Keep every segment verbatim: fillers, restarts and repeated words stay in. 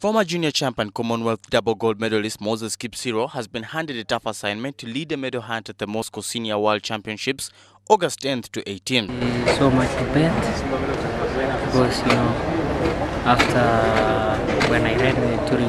Former junior champ and Commonwealth double gold medalist Moses Kipsiro has been handed a tough assignment to lead the medal hunt at the Moscow Senior World Championships, August tenth to eighteenth. So much prepared because, you know, after when I read uh, during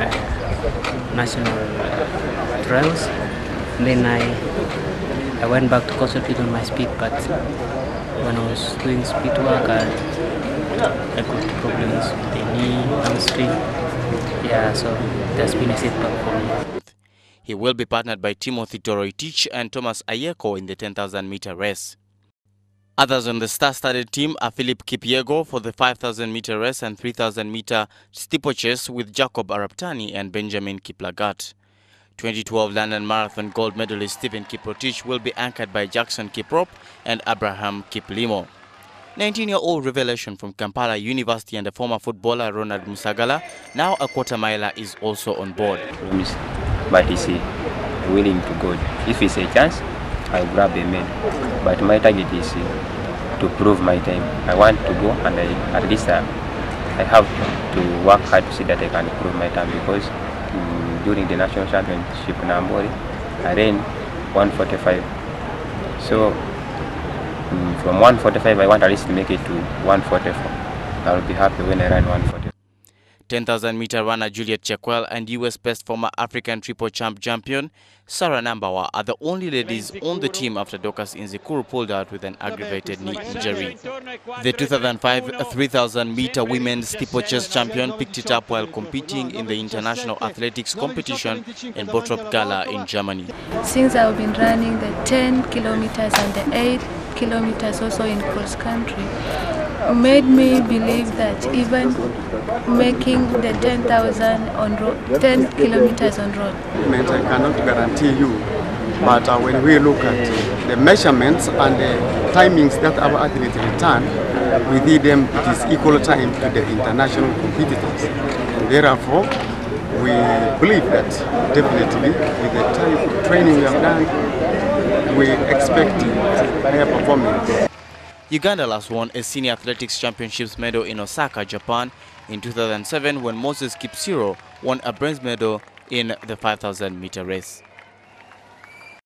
uh, national uh, trials, then I I went back to concentrate on my speed, but when I was doing speed work, I, I got problems with the knee, hamstring. Yeah, so that's been a setback for me. He will be partnered by Timothy Toroitich and Thomas Ayeko in the ten thousand meter race. Others on the star-studded team are Philip Kipyego for the five thousand meter race and three thousand meter steeplechase with Jacob Araptani and Benjamin Kiplagat. twenty twelve London Marathon gold medalist Stephen Kiprotich will be anchored by Jackson Kiprop and Abraham Kiplimo. nineteen-year-old revelation from Kampala University and the former footballer Ronald Musagala, now a quarter miler, is also on board. But he's willing to go. If it's a chance, I'll grab the medal. But my target is to prove my time. I want to go, and I, at least uh, I have to work hard to see that I can improve my time, because um, during the national championship in Ambori, I ran one forty-five. So um, from one forty-five, I want at least to make it to one forty-four. I will be happy when I run one forty-four. ten thousand meter runner Juliet Chekwel and U S best former African triple champ champion Sarah Nambawa are the only ladies on the team after Dorcas Inzikuru pulled out with an aggravated knee injury. The two thousand five three thousand meter women's steeplechase champion picked it up while competing in the international athletics competition in Bottrop Gala in Germany. Since I've been running the ten kilometers and the eight kilometers also in cross country, made me believe that even making the ten thousand on road, ten kilometers on road. I cannot guarantee you, but uh, when we look at uh, the measurements and the timings that our athletes return, within them it is equal time to the international competitors. And therefore, we believe that definitely with the type of training we have done, we expect higher performance. Uganda last won a Senior Athletics Championships medal in Osaka, Japan in two thousand seven when Moses Kipsiro won a bronze medal in the five thousand meter race.